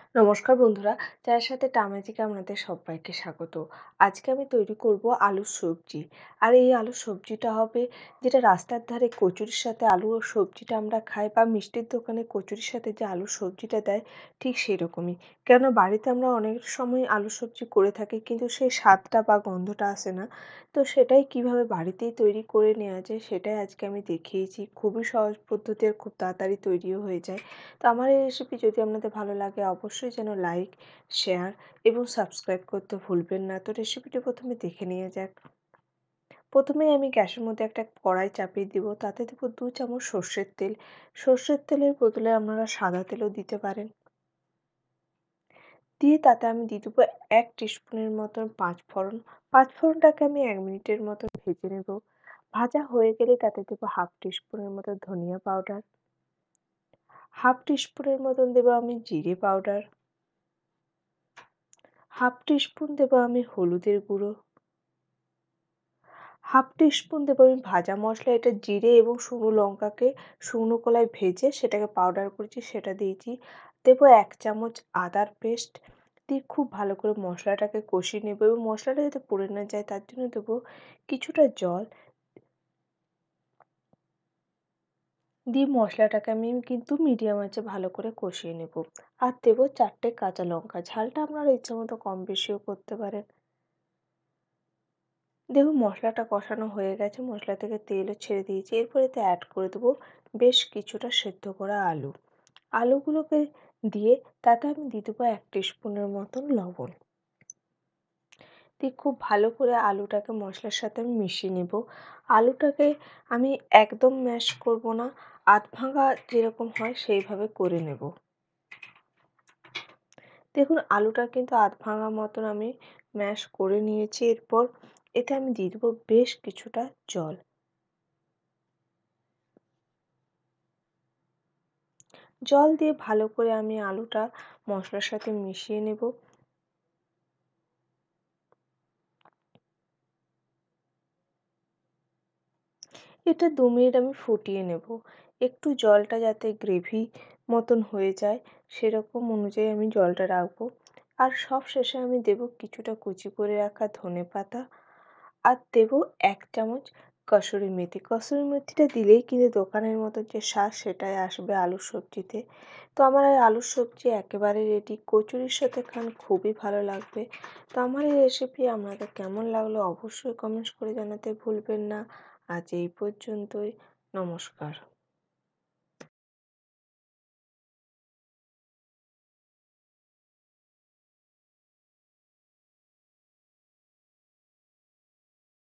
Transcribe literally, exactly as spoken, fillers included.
নমস্কার বন্ধুরা, চায়ের সাথে টামেজিকে আপনাদের সবাইকে স্বাগত। আজকে আমি তৈরি করব আলুর সবজি। আর এই আলুর সবজিটা হবে যেটা রাস্তার ধারে কচুরির সাথে আলু ও সবজিটা আমরা খাই বা মিষ্টির দোকানে কচুরির সাথে যে আলুর সবজিটা দেয় ঠিক সেরকমই। কেন বাড়িতে আমরা অনেক সময় আলু সবজি করে থাকি কিন্তু সেই স্বাদটা বা গন্ধটা আসে না। তো সেটাই কিভাবে বাড়িতেই তৈরি করে নেওয়া যায় সেটাই আজকে আমি দেখিয়েছি। খুবই সহজ পদ্ধতি আর খুব তাড়াতাড়ি তৈরিও হয়ে যায়। তো আমার এই রেসিপি যদি আপনাদের ভালো লাগে অবশ্যই যেন লাইক, শেয়ার এবং সাবস্ক্রাইব করতে ভুলবেন না। তো রেসিপিটি প্রথমে দেখে নেওয়া যাক। প্রথমেই আমি গ্যাসের মধ্যে একটা কড়াই চাপিয়ে দিব। তাতে দেবো দুই চামচ সর্ষের তেল। সর্ষের তেলের বদলে আপনারা সাদা তেলও দিতে পারেন। দিয়ে তাতে আমি দিয়ে দেবো এক টিস্পুনের মতন পাঁচফোড়ন। পাঁচফোড়নটাকে আমি এক মিনিটের মতো ভেজে নেব। ভাজা হয়ে গেলে তাতে দেবো হাফ টিস্পুনের মতো ধনিয়া পাউডার, হাফ টিস্পুনের মতন দেবো আমি জিরে পাউডার, হাফ টিস্পুন দেবো আমি হলুদের গুঁড়ো, হাফ টিস্পুন দেবো আমি ভাজা মশলা। এটা জিরে এবং শুকনো লঙ্কাকে শুকনো কড়ায় ভেজে সেটাকে পাউডার করেছি সেটা দিয়েছি। দেবো এক চামচ আদার পেস্ট। দিয়ে খুব ভালো করে মশলাটাকে কষিয়ে নেব এবং মশলাটা যাতে পুড়ে না যায় তার জন্য দেবো কিছুটা জল। দিয়ে মশলাটাকে আমি কিন্তু মিডিয়াম আঁচে ভালো করে কষিয়ে নেব। আর দেবো চারটে কাঁচা লঙ্কা। ঝালটা আপনারা ইচ্ছে মতো কম বেশিও করতে পারেন। দেখুন মশলাটা কষানো হয়ে গেছে, মশলা থেকে তেলও ছেড়ে দিয়েছি। এরপর এতে অ্যাড করে দেবো বেশ কিছুটা সেদ্ধ করা আলু। আলুগুলোকে দিয়ে তাতে আমি দিয়ে দেবো এক টিস্পুনের মতন লবণ। দিয়ে খুব ভালো করে আলুটাকে মশলার সাথে আমি মিশিয়ে নেব। আলুটাকে আমি একদম ম্যাশ করব না, আধ ভাঙা যেরকম হয় সেইভাবে করে নেব। দেখুন আলুটা কিন্তু আধ ভাঙা মতন আমি ম্যাশ করে নিয়েছি। এরপর এতে আমি দিয়ে দেবো বেশ কিছুটা জল। জল দিয়ে ভালো করে আমি আলুটা মশলার সাথে মিশিয়ে নেব। এটা দু মিনিট আমি ফুটিয়ে নেব। একটু জলটা যাতে গ্রেভি মতন হয়ে যায় সেরকম অনুযায়ী আমি জলটা রাখবো। আর সব শেষে আমি দেবো কিছুটা কুচি করে রাখা ধনেপাতা আর দেবো এক চামচ কসুরি মেথি। কসুরি মেথিটা দিলেই কিন্তু দোকানের মতো যে স্বাদ সেটাই আসবে আলুর সবজিতে। তো আমার এই আলুর সবজি একেবারে রেডি। কচুরির সাথে খান খুবই ভালো লাগবে। তো আমার এই রেসিপি আপনাদের কেমন লাগলো অবশ্যই কমেন্টস করে জানাতে ভুলবেন না। আজ এই পর্যন্তই। নমস্কার।